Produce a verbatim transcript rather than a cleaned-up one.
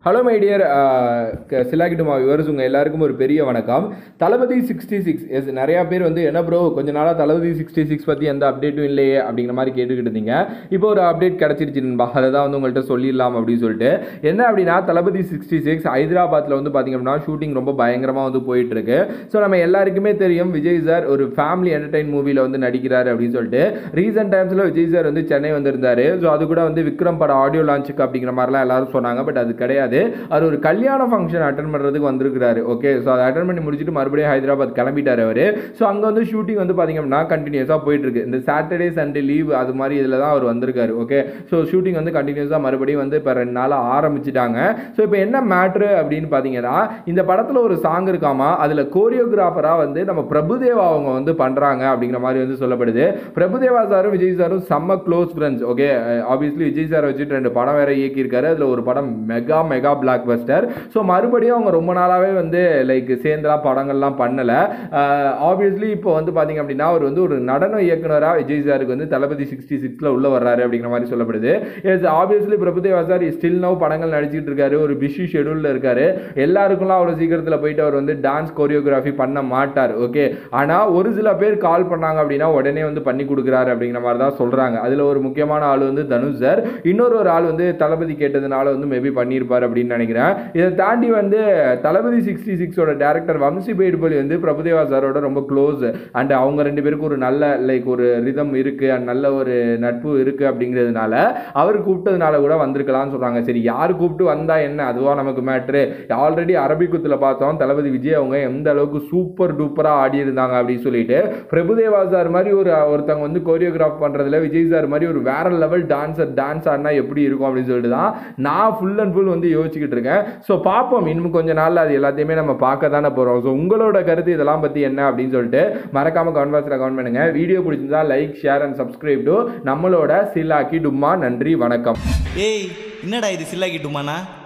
Hello my dear Chillakki Dumma viewers, உங்கள் எல்லாருக்கும் ஒரு பெரிய வணக்கம். தளபதி சிக்ஸ்டி சிக்ஸ் எஸ் நிறையா பேர் வந்து என்ன ப்ரோ கொஞ்ச நாளாக தளபதி சிக்ஸ்டி சிக்ஸ் பற்றி எந்த அப்டேட்டும் இல்லையே அப்படிங்கிற மாதிரி கேட்டுக்கிட்டு இருந்தீங்க. இப்போ ஒரு அப்டேட் கிடச்சிருச்சுன்பா, அதை தான் வந்து உங்கள்கிட்ட சொல்லிடலாம் அப்படின்னு சொல்லிட்டு. என்ன அப்படின்னா, தளபதி சிக்ஸ்டி சிக்ஸ் ஹைதராபாத்தில் வந்து பார்த்திங்க அப்படின்னா ஷூட்டிங் ரொம்ப பயங்கரமாக வந்து போயிட்டுருக்கு. ஸோ நம்ம எல்லாருக்குமே தெரியும், விஜய் சார் ஒரு ஃபேமிலி என்டர்டைன் மூவியில் வந்து நடிக்கிறார் அப்படின்னு சொல்லிட்டு. ரீசெண்ட் டைம்ஸில் விஜய் சார் வந்து சென்னை வந்திருந்தார். ஸோ அது கூட வந்து விக்ரம் பட ஆடியோ லான்ச்சுக்கு அப்படிங்கிற மாதிரிலாம் எல்லாரும் சொன்னாங்க. பட் அது கிடையாது. அவர் ஒரு கல்யாண ஃபங்க்ஷன் அட்டன் பண்ணுறதுக்கு வந்திருக்காரு. ஓகே, ஸோ அதை அட்டன் பண்ணி முடிச்சுட்டு மறுபடியும் ஹைதராபாத் கிளம்பிட்டார் அவர். ஸோ அங்கே வந்து ஷூட்டிங் வந்து பார்த்திங்க அப்படின்னா கண்டினியூஸாக போயிட்டு இருக்கு. இந்த சாட்டர்டே சண்டே லீவ் அது மாதிரி இதில் தான் அவர் வந்திருக்காரு. ஓகே, ஸோ ஷூட்டிங் வந்து கண்டினியூஸாக மறுபடியும் வந்து இப்போ ரெண்டு நாளாக ஆரம்பிச்சிட்டாங்க. ஸோ இப்போ என்ன மேட்ரு அப்படின்னு பார்த்தீங்கன்னா, இந்த படத்தில் ஒரு சாங் இருக்காமா, அதில் கோரியோகிராஃபராக வந்து நம்ம பிரபுதேவா அவங்க வந்து பண்ணுறாங்க அப்படிங்கிற மாதிரி வந்து சொல்லப்படுது. பிரபுதேவா சாரும் விஜய் சாரும் செம்ம close friends. Okay, obviously Vijay சாரை வச்சுட்டு ரெண்டு படம் வேற இயக்கியிருக்காரு. அதில் ஒரு படம் mega mega blockbuster. So மறுபடியும் அவங்க ரொம்ப நாளாகவே வந்து லைக் சேர்ந்தலாம் படங்கள்லாம் பண்ணலை. ஆப்வியஸ்லி இப்போ வந்து பார்த்தீங்க அப்படின்னா, அவர் வந்து ஒரு நடன இயக்குனராக விஜய் சாருக்கு வந்து தளபதி சிக்ஸ்டி சிக்ஸில் உள்ள வர்றாரு அப்படிங்கிற மாதிரி சொல்லப்படுது. Yes, obviously Prabhudeva sir still now படங்கள் நடிச்சிட்டு இருக்காரு. ஒரு பிஸி ஷெடியூலில் இருக்காரு. எல்லாருக்கும்லாம் அவ்வளோ சீக்கிரத்தில் போயிட்டு அவர் வந்து டான்ஸ் கோரியோகிராஃபி பண்ண மாட்டார். ஓகே, ஆனால் ஒரு சில பேர் கால் பண்ணாங்க அப்படின்னா உடனே வந்து பண்ணி கொடுக்குறாரு அப்படிங்கிற மாதிரி தான் சொல்கிறாங்க. அதில் ஒரு முக்கியமான ஆள் வந்து தனுஷ் சார். இன்னொரு ஒரு ஆள் வந்து தளபதி கேட்டதுனால வந்து மேபி பண்ணியிருப்பார் அப்படின்னு நினைக்கிறேன். இதை தாண்டி வந்து தளபதி சிக்ஸ்டி சிக்ஸோட டேரக்டர் வம்சி பேடுபலி வந்து பிரபுதேவா சாரோட ரொம்ப க்ளோஸ். அண்ட் அவங்க ரெண்டு பேருக்கும் ஒரு நல்ல லைக் ஒரு ரிதம் இருக்கு, அண்ட் நல்ல ஒரு நட்பு இருக்கு அப்படிங்கிறதுனால அவர் கூப்பிட்டதுனால கூட வந்திருக்கலாம்னு சொல்றாங்க. சரி, யார் கூப்பிட்டு வந்தா என்ன, அதுவா நமக்கு மேட்ரு. ஆல்ரெடி அரபிக்குத்துல பார்த்தோம் தளபதி விஜய் அவங்க எந்த அளவுக்கு சூப்பர் டூப்பரா ஆடி இருந்தாங்க அப்படின்னு சொல்லிட்டு. பிரபுதேவா சார் மாதிரி ஒரு ஒருத்தவங்க வந்து கோரியோகிராஃப் பண்றதுல விஜய் சார் மாதிரி ஒரு வேற லெவல் டான்ஸர் டான்ஸ் ஆடினா எப்படி இருக்கும் அப்படின்னு சொல்லிட்டு தான் நான் ஃபுல் அண்ட் ஃபுல் வந்து யோசிச்சுக்கிட்டு இருக்கேன். ஸோ பார்ப்போம், இன்னும் கொஞ்ச நாள் அது எல்லாத்தையுமே நம்ம பார்க்க தானே போகிறோம். ஸோ உங்களோட கருத்து இதெல்லாம் பற்றி என்ன அப்படின்னு சொல்லிட்டு மறக்காம கமெண்ட் பாக்ஸில் கமெண்ட் பண்ணுங்க. வீடியோ பிடிச்சிருந்தா like, share and subscribe to நம்மளோட சில்லாக்கி டும்மா. நன்றி, வணக்கம். ஏய், என்னடா இது சில்லாக்கி டும்மானா?